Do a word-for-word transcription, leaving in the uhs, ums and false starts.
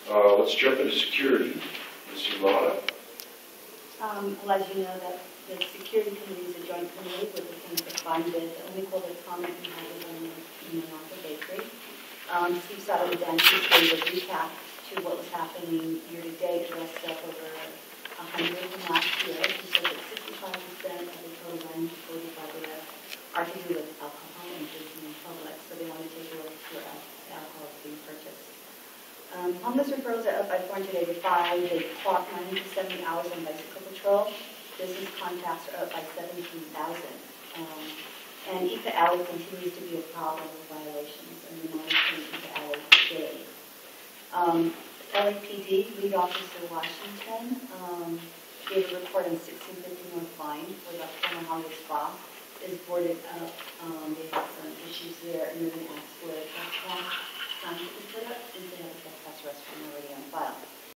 Uh, let's jump into security. Miz Yamada. Um, I'll let you know that the security committee is a joint committee with the things that funded. The only public comment we had was on the Monica bakery. Um, Steve Saladin gave a recap to what was happening year to date. The rest up over one hundred from last year. He said that sixty-five percent of the total one forty-five arrests are to do with alcohol and drinking in public. So they want to take a look at where alcohol is being purchased. Um, homeless referrals are up by four hundred eighty-five. They clocked ninety to seventy hours on bicycle patrol. Business contacts are up by seventeen thousand. Um, and E P A Alley continues to be a problem with violations, and we're monitoring E P A Alley daily. Um, L A P D, lead officer Washington, um, gave a report on sixteen fifty North Line, where the former Hollywood Spa is boarded up. Um, they have some issues there, and they're going to ask for a trespass sign to be put up since they have a trespass restaurant already on file.